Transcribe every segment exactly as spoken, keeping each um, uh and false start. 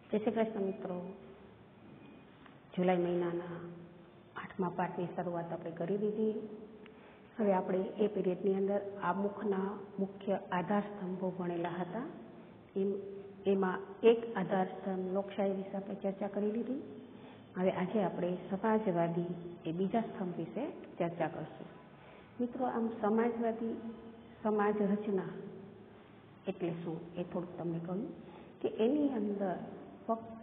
જય શ્રી કૃષ્ણ મિત્રો. જુલાઈ મહિનાના આઠમા પાઠની શરૂઆત આપણે કરી દીધી. હવે આપણે એ પીરિયડની અંદર આમુખના મુખ્ય આધાર સ્તંભો ભણેલા હતા. એમ એમાં એક આધાર સ્તંભ લોકશાહી વિશે આપણે ચર્ચા કરી લીધી. હવે આજે આપણે સમાજવાદી એ બીજા સ્તંભ વિશે ચર્ચા કરશું. મિત્રો, આમ સમાજવાદી સમાજ રચના એટલે શું એ થોડુંક તમને કહ્યું કે એની અંદર ફક્ત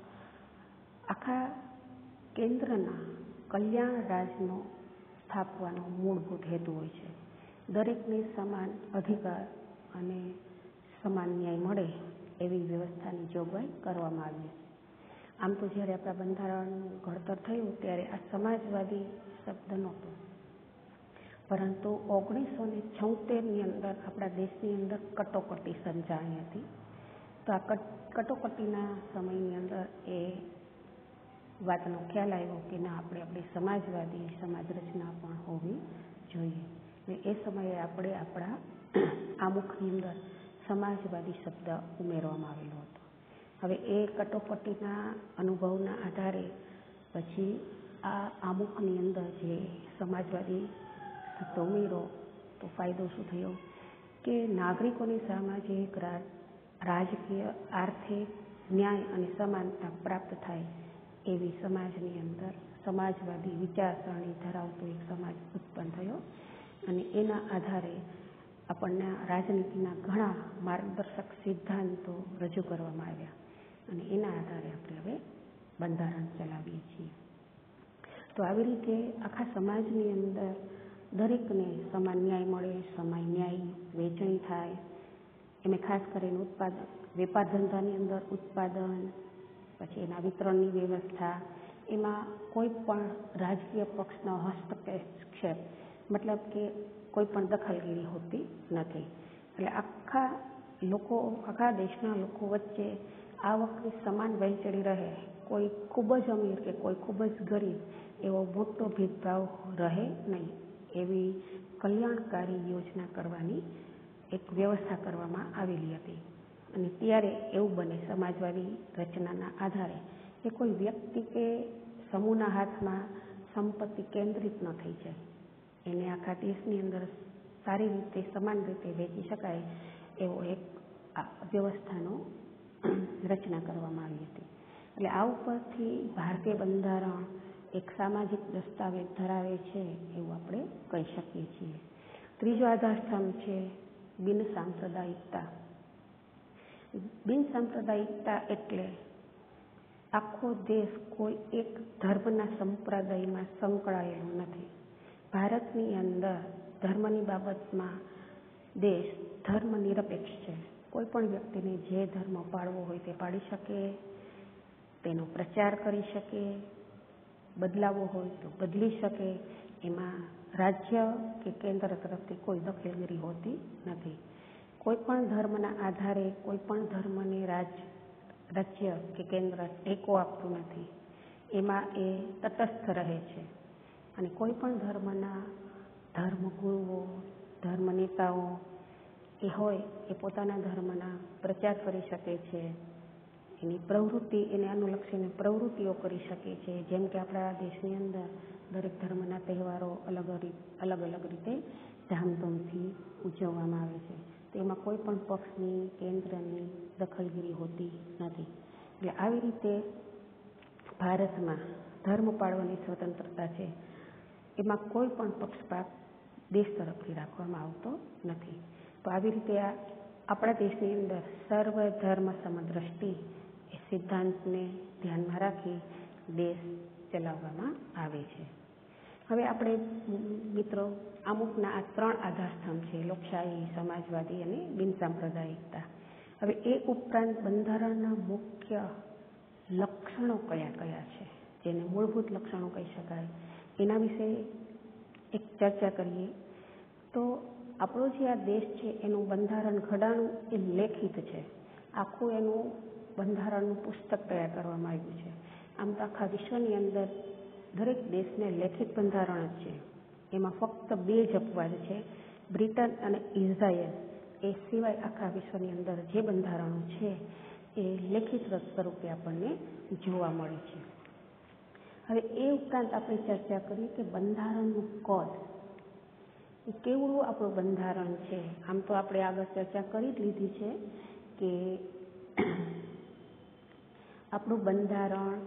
આખા કેન્દ્રના કલ્યાણ રાજનો સ્થાપવાનો મૂળભૂત હેતુ હોય છે. દરેકને સમાન અધિકાર અને સમાન ન્યાય મળે એવી વ્યવસ્થાની જોગવાઈ કરવામાં આવી છે. આમ તો જ્યારે આપણા બંધારણનું ઘડતર થયું ત્યારે આ સમાજવાદી શબ્દ નહોતો, પરંતુ ઓગણીસો ને છોતેરની અંદર આપણા દેશની અંદર કટોકટી સર્જાણી હતી. તો આ કટોકટીના સમયની અંદર એ વાતનો ખ્યાલ આવ્યો કે ના, આપણે આપણી સમાજવાદી સમાજ રચના પણ હોવી જોઈએ. એ સમયે આપણે આપણા આમુખની અંદર સમાજવાદી શબ્દ ઉમેરવામાં આવેલો હતો. હવે એ કટોકટીના અનુભવના આધારે પછી આ આમુખની અંદર જે સમાજવાદી શબ્દ ઉમેરો તો ફાયદો શું થયો કે નાગરિકોની સામાજિક રાજકીય આર્થિક ન્યાય અને સમાનતા પ્રાપ્ત થાય એવી સમાજની અંદર સમાજવાદી વિચારસરણી ધરાવતો એક સમાજ ઉત્પન્ન થયો. અને એના આધારે આપણને રાજનીતિના ઘણા માર્ગદર્શક સિદ્ધાંતો રજૂ કરવામાં આવ્યા અને એના આધારે આપણે હવે બંધારણ ચલાવીએ છીએ. તો આવી રીતે આખા સમાજની અંદર દરેકને સમાન ન્યાય મળે, સમાન ન્યાય વહેંચણી થાય. એમાં ખાસ કરીને ઉત્પાદન વેપાર ધંધાની અંદર ઉત્પાદન, પછી એના વિતરણની વ્યવસ્થા, એમાં કોઈ પણ રાજકીય પક્ષનો હસ્તક્ષેપ મતલબ કે કોઈ પણ દખલગીરી હોતી નથી. એટલે આખા લોકો આખા દેશના લોકો વચ્ચે આવકની સમાન વહેંચણી રહે, કોઈ ખૂબ જ અમીર કે કોઈ ખૂબ જ ગરીબ એવો મોટો ભેદભાવ રહે નહીં, એવી કલ્યાણકારી યોજના કરવાની એક વ્યવસ્થા કરવામાં આવેલી હતી. અને ત્યારે એવું બને સમાજવાદી રચનાના આધારે કે કોઈ વ્યક્તિ કે સમૂહના હાથમાં સંપત્તિ કેન્દ્રિત ન થઈ જાય, એને આખા દેશની અંદર સારી રીતે સમાન રીતે વહેંચી શકાય એવો એક વ્યવસ્થાનો રચના કરવામાં આવી હતી. એટલે આ ઉપરથી ભારતીય બંધારણ એક સામાજિક દસ્તાવેજ ધરાવે છે એવું આપણે કહી શકીએ છીએ. ત્રીજો આધાર સ્તંભ છે બિન સાંપ્રદાયિકતા. બિન સાંપ્રદાયિકતા એટલે આખો દેશ કોઈ એક ધર્મના સંપ્રદાયમાં સંકળાયેલો નથી. ભારતની અંદર ધર્મની બાબતમાં દેશ ધર્મ નિરપેક્ષ છે. કોઈ પણ વ્યક્તિને જે ધર્મ પાળવો હોય તે પાળી શકે, તેનો પ્રચાર કરી શકે, બદલાવવો હોય તો બદલી શકે. એમાં રાજ્ય કે કેન્દ્ર તરફથી કોઈ દખલગીરી હોતી નથી. કોઈ પણ ધર્મના આધારે કોઈ પણ ધર્મને રાજ રાજ્ય કે કેન્દ્ર ટેકો આપતું નથી. એમાં એ તટસ્થ રહે છે. અને કોઈ પણ ધર્મના ધર્મગુરુઓ, ધર્મ નેતાઓ એ હોય એ પોતાના ધર્મના પ્રચાર કરી શકે છે. એની પ્રવૃત્તિ એને અનુલક્ષીને પ્રવૃત્તિઓ કરી શકે છે. જેમ કે આપણા દેશની અંદર દરેક ધર્મના તહેવારો અલગ અલગ અલગ રીતે ધામધૂમથી ઉજવવામાં આવે છે. તેમાં કોઈ પણ પક્ષની કેન્દ્રની દખલગીરી હોતી નથી. એટલે આવી રીતે ભારતમાં ધર્મ પાળવાની સ્વતંત્રતા છે. એમાં કોઈ પણ પક્ષપાત દેશ તરફથી રાખવામાં આવતો નથી. તો આવી રીતે આ આપણા દેશની અંદર સર્વ ધર્મ સમદ્રષ્ટિ એ સિદ્ધાંતને ધ્યાનમાં રાખી દેશ ચલાવવામાં આવે છે. હવે આપણે મિત્રો અમુકના આ ત્રણ આધાર સ્તંભ છે, લોકશાહી, સમાજવાદી અને બિન સાંપ્રદાયિકતા. હવે એ ઉપરાંત બંધારણના મુખ્ય લક્ષણો કયા કયા છે, જેને મૂળભૂત લક્ષણો કહી શકાય, એના વિશે એક ચર્ચા કરીએ. તો આપણો જે આ દેશ છે એનું બંધારણ ઘડાનું એ લેખિત છે. આખું એનું બંધારણનું પુસ્તક તૈયાર કરવામાં આવ્યું છે. આમ તો આખા વિશ્વની અંદર દરેક દેશને લેખિત બંધારણ જ છે. એમાં ફક્ત બે જ અપવાદ છે, બ્રિટન અને ઇઝરાયલ. એ સિવાય આખા વિશ્વની અંદર જે બંધારણો છે એ લેખિત સ્વરૂપે આપણને જોવા મળે છે. હવે એ ઉપરાંત આપણે ચર્ચા કરીએ કે બંધારણનું કદ કેવું આપણું બંધારણ છે. આમ તો આપણે આગળ ચર્ચા કરી જ લીધી છે કે આપણું બંધારણ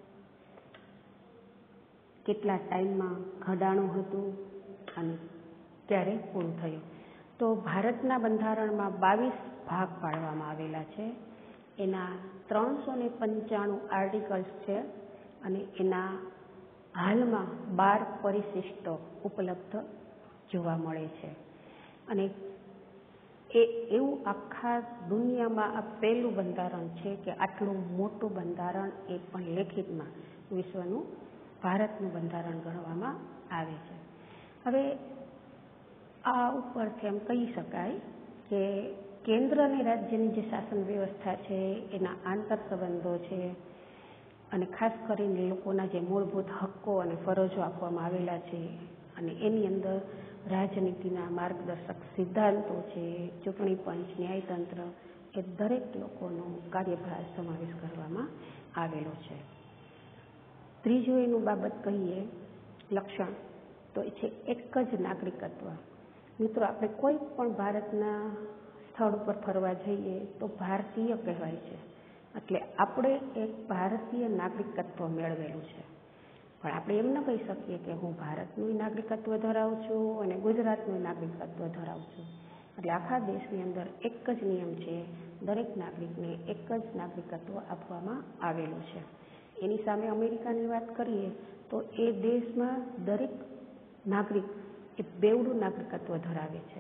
કેટલા ટાઈમમાં ઘડાણું હતું અને ક્યારે પૂરું થયું. તો ભારતના બંધારણમાં બાવીસ ભાગ પાડવામાં આવેલા છે. એના ત્રણસો ને પંચાણું આર્ટિકલ્સ છે અને એના હાલમાં બાર પરિશિષ્ટો ઉપલબ્ધ જોવા મળે છે. અને એ એવું આખા દુનિયામાં આ પહેલું બંધારણ છે કે આટલું મોટું બંધારણ એ પણ લેખિતમાં વિશ્વનું ભારતનું બંધારણ ગણવામાં આવે છે. હવે આ ઉપરથી એમ કહી શકાય કે કેન્દ્ર અને રાજ્યની જે શાસન વ્યવસ્થા છે એના આંતર સંબંધો છે અને ખાસ કરીને લોકોના જે મૂળભૂત હક્કો અને ફરજો આપવામાં આવેલા છે અને એની અંદર રાજનીતિના માર્ગદર્શક સિદ્ધાંતો છે, ચૂંટણી પંચ, ન્યાયતંત્ર એ દરેક લોકોનો કાર્યભાર સમાવેશ કરવામાં આવેલો છે. ત્રીજું એનું બાબત કહીએ લક્ષણ તો એ છે એક જ નાગરિકત્વ. મિત્રો, આપણે કોઈ પણ ભારતના સ્થળ ઉપર ફરવા જઈએ તો ભારતીય કહેવાય છે, એટલે આપણે એક ભારતીય નાગરિકત્વ મેળવેલું છે. પણ આપણે એમ ન કહી શકીએ કે હું ભારતનું નાગરિકત્વ ધરાવું છું અને ગુજરાતનું નાગરિકત્વ ધરાવું છું. એટલે આખા દેશની અંદર એક જ નિયમ છે, દરેક નાગરિકને એક જ નાગરિકત્વ આપવામાં આવેલું છે. એની સામે અમેરિકાની વાત કરીએ તો એ દેશમાં દરેક નાગરિક એ બેવડું નાગરિકત્વ ધરાવે છે.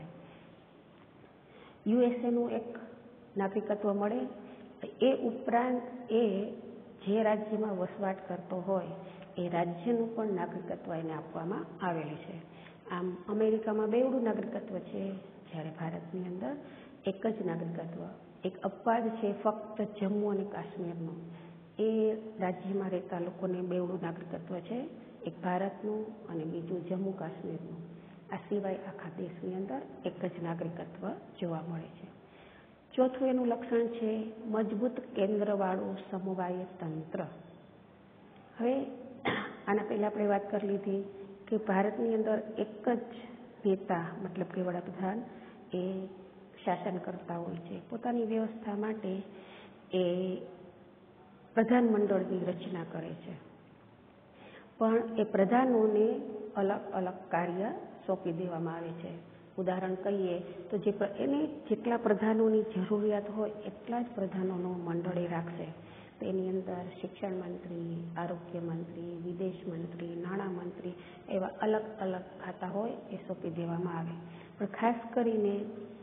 યુએસએનું એક નાગરિકત્વ મળે, એ ઉપરાંત એ જે રાજ્યમાં વસવાટ કરતો હોય એ રાજ્યનું પણ નાગરિકત્વ એને આપવામાં આવેલું છે. આમ અમેરિકામાં બેવડું નાગરિકત્વ છે, જ્યારે ભારતની અંદર એક જ નાગરિકત્વ. એક અપવાદ છે ફક્ત જમ્મુ અને કાશ્મીરનું. એ રાજ્યમાં રહેતા લોકોને બેવડું નાગરિકત્વ છે, એક ભારતનું અને બીજું જમ્મુ કાશ્મીરનું. આ સિવાય આખા દેશની અંદર એક જ નાગરિકત્વ જોવા મળે છે. ચોથું એનું લક્ષણ છે મજબૂત કેન્દ્રવાળું સમવાય તંત્ર. હવે આના પહેલાં આપણે વાત કરી લીધી કે ભારતની અંદર એક જ નેતા મતલબ કે વડાપ્રધાન એ શાસન કરતા હોય છે. પોતાની વ્યવસ્થા માટે એ પ્રધાનમંડળની રચના કરે છે, પણ એ પ્રધાનોને અલગ અલગ કાર્ય સોંપી દેવામાં આવે છે. ઉદાહરણ કહીએ તો જે એને જેટલા પ્રધાનોની જરૂરિયાત હોય એટલા જ પ્રધાનોનું મંડળ એ રાખશે. તો એની અંદર શિક્ષણ મંત્રી, આરોગ્ય મંત્રી, વિદેશ મંત્રી, નાણાં મંત્રી એવા અલગ અલગ ખાતા હોય એ સોંપી દેવામાં આવે. પણ ખાસ કરીને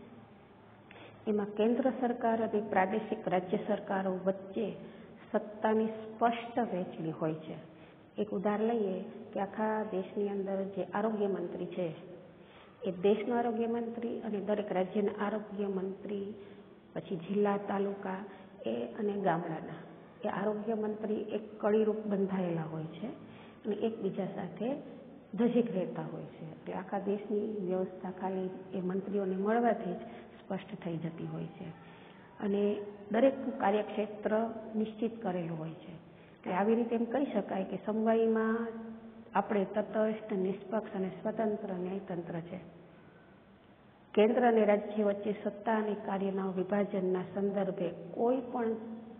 એમાં કેન્દ્ર સરકાર અને પ્રાદેશિક રાજ્ય સરકારો વચ્ચે સત્તાની સ્પષ્ટ વહેંચણી હોય છે. એક ઉદાહરણ લઈએ કે આખા દેશની અંદર જે આરોગ્ય મંત્રી છે એ દેશનો આરોગ્ય મંત્રી અને દરેક રાજ્યના આરોગ્ય મંત્રી, પછી જિલ્લા, તાલુકા એ અને ગામડાના એ આરોગ્ય મંત્રી એક કડીરૂપ બંધાયેલા હોય છે અને એકબીજા સાથે નજીક રહેતા હોય છે. એટલે આખા દેશની વ્યવસ્થા ખાલી એ મંત્રીઓને મળવાથી જ સ્પષ્ટ થઈ જતી હોય છે અને દરેકનું કાર્યક્ષેત્ર નિશ્ચિત કરેલું હોય છે. એટલે આવી રીતે એમ કહી શકાય કે સમવાયમાં આપણે તટસ્થ, નિષ્પક્ષ અને સ્વતંત્ર ન્યાયતંત્ર છે. કેન્દ્ર અને રાજ્ય વચ્ચે સત્તા અને કાર્યના વિભાજનના સંદર્ભે કોઈ પણ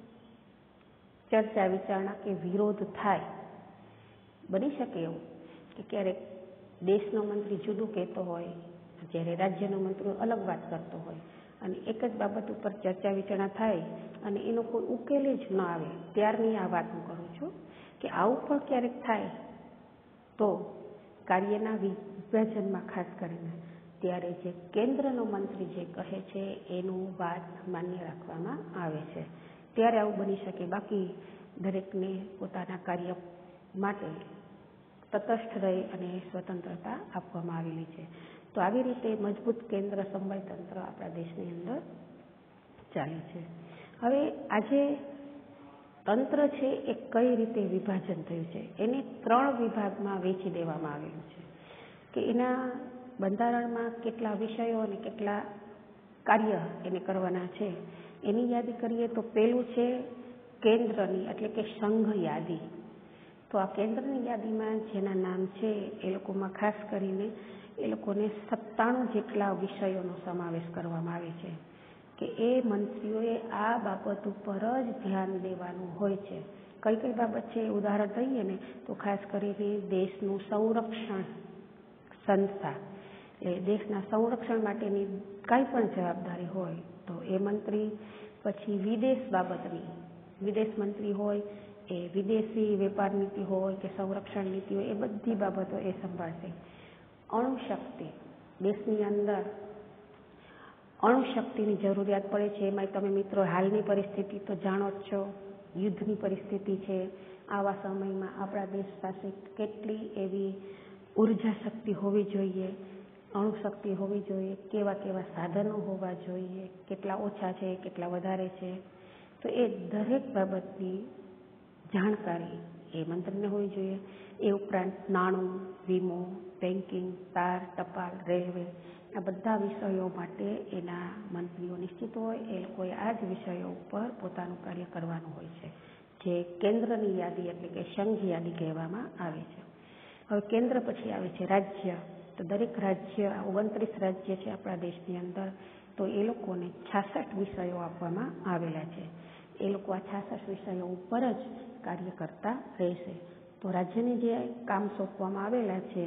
ચર્ચા વિચારણા કે વિરોધ થાય, બની શકે એવું કે ક્યારેક દેશનો મંત્રી જુદું કહેતો હોય, જ્યારે રાજ્યનો મંત્રી અલગ વાત કરતો હોય અને એક જ બાબત ઉપર ચર્ચા વિચારણા થાય અને એનો કોઈ ઉકેલ જ ન આવે, ત્યારની આ વાત હું કરું છું કે આવું પણ ક્યારેક થાય તો કાર્યના વિભાજનમાં ખાસ કરીને ત્યારે જે કેન્દ્રનો મંત્રી જે કહે છે એનું વાત માન્ય રાખવામાં આવે છે. ત્યારે આવું બની શકે, બાકી દરેકને પોતાના કાર્ય માટે તટસ્થ રહી અને સ્વતંત્રતા આપવામાં આવેલી છે. તો આવી રીતે મજબૂત કેન્દ્ર સમવાય તંત્ર આપણા દેશની અંદર ચાલે છે. હવે આજે તંત્ર છે એ કઈ રીતે વિભાજન થયું છે, એને ત્રણ વિભાગમાં વહેંચી દેવામાં આવેલું છે કે એના બંધારણમાં કેટલા વિષયો અને કેટલા કાર્ય એને કરવાના છે એની યાદી કરીએ તો પહેલું છે કેન્દ્રની એટલે કે સંઘ યાદી. તો આ કેન્દ્રની યાદીમાં જેના નામ છે એ લોકોમાં ખાસ કરીને એ લોકોને સત્તાણું જેટલા વિષયોનો સમાવેશ કરવામાં આવે છે કે એ મંત્રીઓએ આ બાબત ઉપર જ ધ્યાન દેવાનું હોય છે. કઈ કઈ બાબત છે ઉદાહરણ લઈએ ને તો ખાસ કરીને દેશનું સંરક્ષણ સંસ્થા એ દેશના સંરક્ષણ માટેની કાંઈ પણ જવાબદારી હોય તો એ મંત્રી, પછી વિદેશ બાબતની વિદેશ મંત્રી હોય એ વિદેશી વેપાર નીતિ હોય કે સંરક્ષણ નીતિ હોય એ બધી બાબતો એ સંભાળશે. અણુશક્તિ, દેશની અંદર અણુશક્તિની જરૂરિયાત પડે છે. એમાં તમે મિત્રો હાલની પરિસ્થિતિ તો જાણો જ છો, યુદ્ધની પરિસ્થિતિ છે. આવા સમયમાં આપણા દેશ પાસે કેટલી એવી ઉર્જા શક્તિ હોવી જોઈએ, અણુશક્તિ હોવી જોઈએ, કેવા કેવા સાધનો હોવા જોઈએ, કેટલા ઓછા છે, કેટલા વધારે છે, તો એ દરેક બાબતની જાણકારી એ મંત્રીને હોવી જોઈએ. એ ઉપરાંત નાણું, વીમો, બેન્કિંગ, તાર, ટપાલ, રેલવે આ બધા વિષયો માટે એના મંત્રીઓ નિશ્ચિત હોય. એ લોકોએ આ જ વિષયો ઉપર પોતાનું કાર્ય કરવાનું હોય છે, જે કેન્દ્રની યાદી એટલે કે સંઘ યાદી કહેવામાં આવે છે. હવે કેન્દ્ર પછી આવે છે રાજ્ય. તો દરેક રાજ્ય, ઓગણત્રીસ રાજ્ય છે આપણા દેશની અંદર, તો એ લોકોને છાસઠ વિષયો આપવામાં આવેલા છે. એ લોકો આ છાસઠ વિષયો ઉપર જ કાર્ય કરતા રહેશે. તો રાજ્યને જે કામ સોંપવામાં આવેલા છે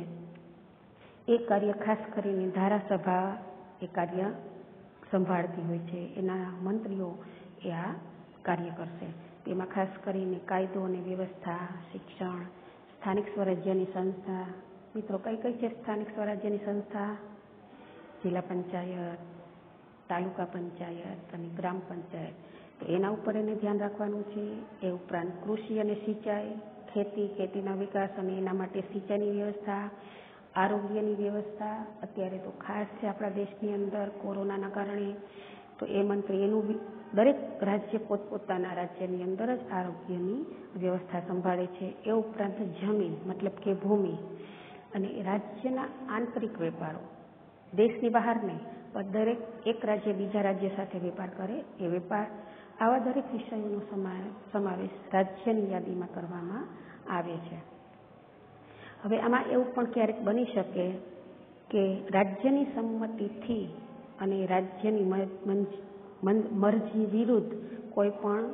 એ કાર્ય ખાસ કરીને ધારાસભા એ કાર્ય સંભાળતી હોય છે. એના મંત્રીઓ એ આ કાર્ય કરશે. તેમાં ખાસ કરીને કાયદો અને વ્યવસ્થા, શિક્ષણ, સ્થાનિક સ્વરાજ્યની સંસ્થા. મિત્રો કઈ કઈ છે સ્થાનિક સ્વરાજ્યની સંસ્થા? જિલ્લા પંચાયત, તાલુકા પંચાયત અને ગ્રામ પંચાયત. તો એના ઉપર એને ધ્યાન રાખવાનું છે. એ ઉપરાંત કૃષિ અને સિંચાઈ, ખેતી, ખેતીના વિકાસ અને એના માટે સિંચાઈની વ્યવસ્થા, આરોગ્યની વ્યવસ્થા. અત્યારે તો ખાસ છે આપણા દેશની અંદર કોરોનાના કારણે, તો એ મંત્રી એનું દરેક રાજ્ય પોતપોતાના રાજ્યની અંદર જ આરોગ્યની વ્યવસ્થા સંભાળે છે. એ ઉપરાંત જમીન મતલબ કે ભૂમિ અને રાજ્યના આંતરિક વેપારો, દેશની બહાર નહીં પણ દરેક એક રાજ્ય બીજા રાજ્ય સાથે વેપાર કરે એ વેપાર, આવા દરેક વિષયોનો સમાવેશ રાજ્યની યાદીમાં કરવામાં આવે છે. હવે આમાં એવું પણ ક્યારેક બની શકે કે રાજ્યની સંમતિથી અને રાજ્યની મરજી વિરુદ્ધ કોઈ પણ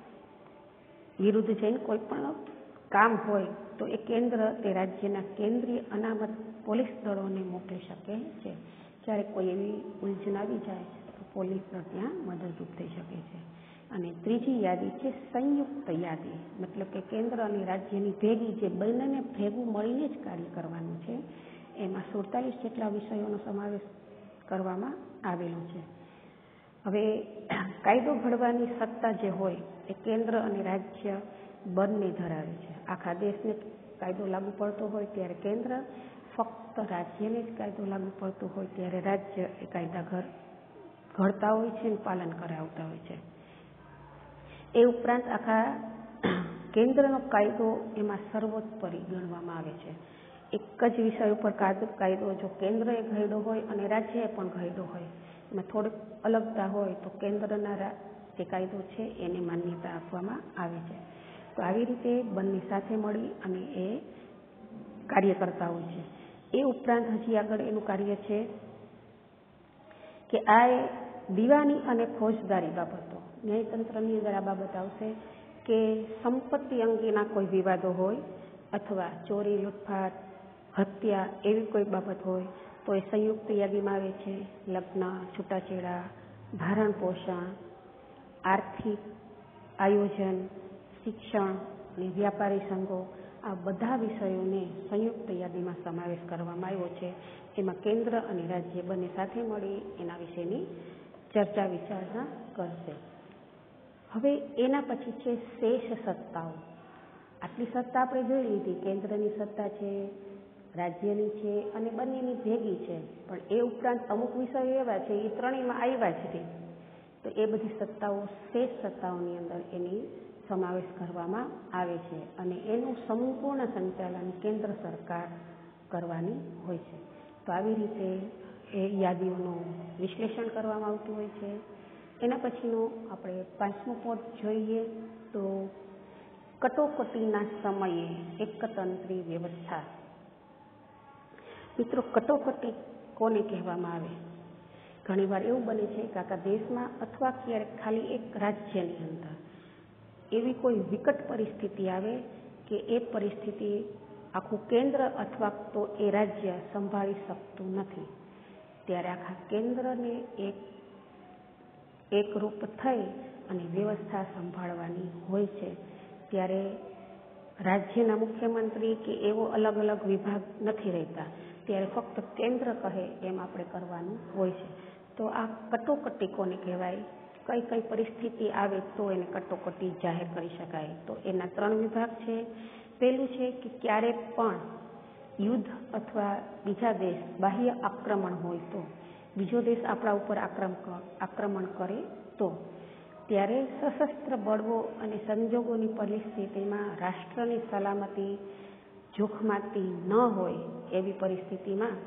વિરુદ્ધ જઈને કોઈ પણ કામ હોય તો એ કેન્દ્ર તે રાજ્યના કેન્દ્રીય અનામત પોલીસ દળોને મોકલી શકે છે. ક્યારેક કોઈ એવી ઉલઝન આવી જાય તો પોલીસ દળ ત્યાં મદદરૂપ થઈ શકે છે. અને ત્રીજી યાદી છે સંયુક્ત યાદી, મતલબ કે કેન્દ્ર અને રાજ્યની ભેગી, જે બંનેને ભેગું મળીને જ કાર્ય કરવાનું છે. એમાં સુડતાલીસ જેટલા વિષયોનો સમાવેશ કરવામાં આવેલો છે. હવે કાયદો ઘડવાની સત્તા જે હોય એ કેન્દ્ર અને રાજ્ય બંને ધરાવે છે. આખા દેશને કાયદો લાગુ પડતો હોય ત્યારે કેન્દ્ર, ફક્ત રાજ્યને જ કાયદો લાગુ પડતો હોય ત્યારે રાજ્ય એ કાયદા ઘર ઘડતા હોય છે અને પાલન કરાવતા હોય છે. એ ઉપરાંત આખા કેન્દ્રનો કાયદો એમાં સર્વોપરી ગણવામાં આવે છે. એક જ વિષય ઉપર કાયદો જો કેન્દ્રએ ઘડ્યો હોય અને રાજ્યએ પણ ઘડ્યો હોય, એમાં થોડીક અલગતા હોય તો કેન્દ્રના જે કાયદો છે એને માન્યતા આપવામાં આવે છે. તો આવી રીતે બંને સાથે મળી અને એ કાર્ય કરતા હોય છે. એ ઉપરાંત હજી આગળ એનું કાર્ય છે કે આ દીવાની અને ફોજદારી બાબતો, ન્યાયતંત્રની અંદર આ બાબત આવશે કે સંપત્તિ અંગેના કોઈ વિવાદો હોય અથવા ચોરી, લૂંટફાટ, હત્યા એવી કોઈ બાબત હોય તો એ સંયુક્ત યાદીમાં આવે છે. લગ્ન, છૂટાછેડા, ભારણ પોષણ, આર્થિક આયોજન, શિક્ષણ અને વ્યાપારી સંઘો, આ બધા વિષયોને સંયુક્ત યાદીમાં સમાવેશ કરવામાં આવ્યો છે. એમાં કેન્દ્ર અને રાજ્ય બંને સાથે મળી એના વિશેની ચર્ચા વિચારણા કરશે. હવે એના પછી છે શેષ સત્તાઓ. આટલી સત્તા આપણે જોઈ લીધી, કેન્દ્રની સત્તા છે, રાજ્યની છે અને બંનેની ભેગી છે. પણ એ ઉપરાંત અમુક વિષયો એવા છે એ ત્રણેયમાં આવ્યા જ છે, તો એ બધી સત્તાઓ શેષ સત્તાઓની અંદર એની સમાવેશ કરવામાં આવે છે અને એનું સંપૂર્ણ સંચાલન કેન્દ્ર સરકાર કરવાની હોય છે. તો આવી રીતે એ યાદીઓનું વિશ્લેષણ કરવામાં આવતું હોય છે. એના પછીનો આપણે પાંચમો પોઈન્ટ જોઈએ તો કટોકટીના સમયે એકતંત્રી વ્યવસ્થા. મિત્રો, કટોકટી કોને કહેવામાં આવે? ઘણીવાર એવું બને છે કે આખા દેશમાં અથવા ક્યારેક ખાલી એક રાજ્યની અંદર એવી કોઈ વિકટ પરિસ્થિતિ આવે કે એ પરિસ્થિતિ આખું કેન્દ્ર અથવા તો એ રાજ્ય સંભાળી શકતું નથી. ત્યારે આખા કેન્દ્રને એક એકરૂપ થઈ અને વ્યવસ્થા સંભાળવાની હોય છે. ત્યારે રાજ્યના મુખ્યમંત્રી કે એવો અલગ અલગ વિભાગ નથી રહેતા. ત્યારે ફક્ત કેન્દ્ર કહે એમ આપણે કરવાનું હોય છે. તો આ કટોકટી કોને કહેવાય? કઈ કઈ પરિસ્થિતિ આવે તો એને કટોકટી જાહેર કરી શકાય? તો એના ત્રણ વિભાગ છે. પહેલું છે કે ક્યારે પણ યુદ્ધ અથવા બીજા દેશ બાહ્ય આક્રમણ હોય તો, બીજો દેશ આપણા ઉપર આક્રમણ કરે તો, ત્યારે સશસ્ત્ર બળવો અને સંજોગોની પરિસ્થિતિમાં રાષ્ટ્રની સલામતી જોખમાતી ન હોય એવી પરિસ્થિતિમાં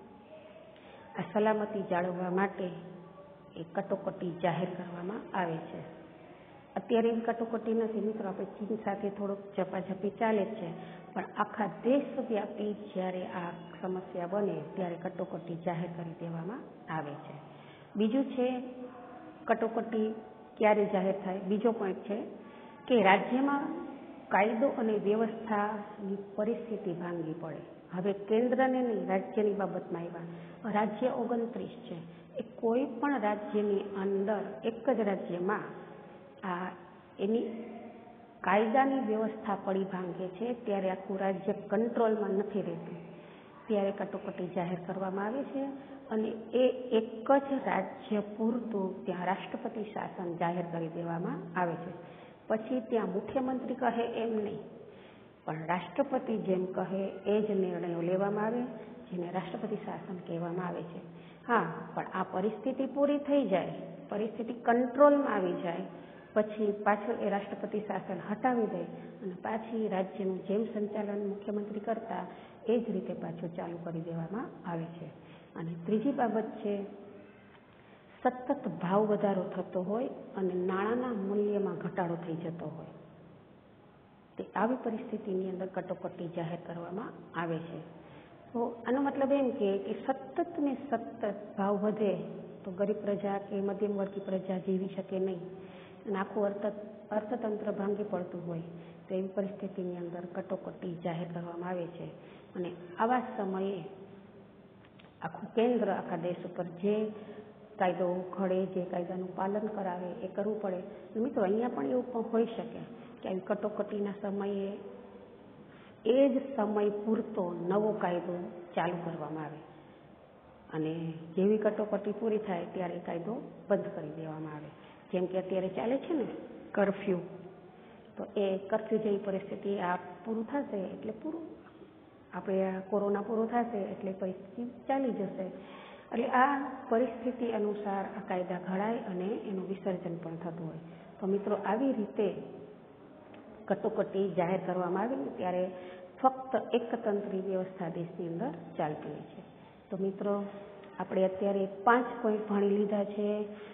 આ સલામતી જાળવવા માટે એ કટોકટી જાહેર કરવામાં આવે છે. અત્યારે એવી કટોકટી નથી મિત્રો, આપણે ચીન સાથે થોડોક ઝપાઝપી ચાલે છે, પણ આખા દેશવ્યાપી જ્યારે આ સમસ્યા બને ત્યારે કટોકટી જાહેર કરી દેવામાં આવે છે. બીજું છે કટોકટી ક્યારે જાહેર થાય? બીજો પોઈન્ટ છે કે રાજ્યમાં કાયદો અને વ્યવસ્થાની પરિસ્થિતિ ભાંગી પડે. હવે કેન્દ્રને નહીં, રાજ્યની બાબતમાં આવ્યા. રાજ્ય ઓગણત્રીસ છે, એ કોઈ પણ રાજ્યની અંદર એક જ રાજ્યમાં આ એની કાયદાની વ્યવસ્થા પડી ભાંગે છે ત્યારે આખું રાજ્ય કંટ્રોલમાં નથી રહેતું. ત્યારે કટોકટી જાહેર કરવામાં આવે છે અને એ એક જ રાજ્ય પૂરતું ત્યાં રાષ્ટ્રપતિ શાસન જાહેર કરી દેવામાં આવે છે. પછી ત્યાં મુખ્યમંત્રી કહે એમ નહીં, પણ રાષ્ટ્રપતિ જેમ કહે એ જ નિર્ણયો લેવામાં આવે, જેને રાષ્ટ્રપતિ શાસન કહેવામાં આવે છે. હા, પણ આ પરિસ્થિતિ પૂરી થઈ જાય, પરિસ્થિતિ કંટ્રોલમાં આવી જાય પછી પાછળ એ રાષ્ટ્રપતિ શાસન હટાવી દે અને પાછી રાજ્યનું જેમ સંચાલન મુખ્યમંત્રી કરતા એ જ રીતે પાછું ચાલુ કરી દેવામાં આવે છે. અને ત્રીજી બાબત છે સતત ભાવ વધારો થતો હોય અને નાણાંના મૂલ્યમાં ઘટાડો થઈ જતો હોય, તે આવી પરિસ્થિતિની અંદર કટોકટી જાહેર કરવામાં આવે છે. તો આનો મતલબ એમ કે સતત ને સતત ભાવ વધે તો ગરીબ પ્રજા કે મધ્યમ વર્ગી પ્રજા જીવી શકે નહીં અને આખું અર્થ અર્થતંત્ર ભાંગી પડતું હોય તો એવી પરિસ્થિતિની અંદર કટોકટી જાહેર કરવામાં આવે છે. અને આવા સમયે આખું કેન્દ્ર આખા દેશ ઉપર જે કાયદો ઘડે, જે કાયદાનું પાલન કરાવે એ કરવું પડે. મિત્રો, અહીંયા પણ એવું પણ હોઈ શકે કે આવી કટોકટીના સમયે એ જ સમય પૂરતો નવો કાયદો ચાલુ કરવામાં આવે અને જેવી કટોકટી પૂરી થાય ત્યારે એ કાયદો બંધ કરી દેવામાં આવે. જેમ કે અત્યારે ચાલે છે ને કર્ફ્યુ, તો એ કર્ફ્યુ જેવી પરિસ્થિતિ આ પૂરું થશે એટલે પૂરું, આપણે આ કોરોના પૂરો થશે એટલે પરિસ્થિતિ ચાલી જશે. એટલે આ પરિસ્થિતિ અનુસાર આ કાયદા ઘડાય અને એનું વિસર્જન પણ થતું હોય. તો મિત્રો, આવી રીતે કટોકટી જાહેર કરવામાં આવે ત્યારે ફક્ત એકતંત્રી વ્યવસ્થા દેશની અંદર ચાલતી હોય છે. તો મિત્રો, આપણે અત્યારે પાંચ પોઈન્ટ ભણી લીધા છે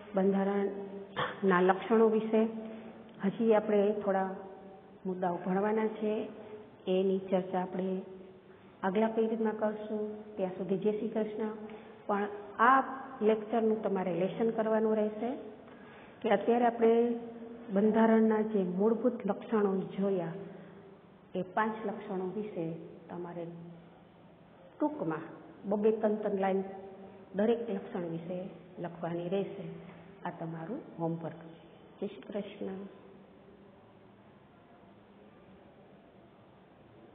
બંધારણના લક્ષણો વિશે. હજી આપણે થોડા મુદ્દાઓ ભણવાના છે, એની ચર્ચા આપણે આગલા પેજમાં કરશું. ત્યાં સુધી જય શ્રી કૃષ્ણ. પણ આ લેક્ચરનું તમારે લેસન કરવાનું રહેશે કે અત્યારે આપણે બંધારણના જે મૂળભૂત લક્ષણો જોયા એ પાંચ લક્ષણો વિશે તમારે ટૂંકમાં બબે ત્રણ ત્રણ લાઈન દરેક લક્ષણ વિશે લખવાની રહેશે. આ તમારું હોમવર્ક. જય શ્રી કૃષ્ણ.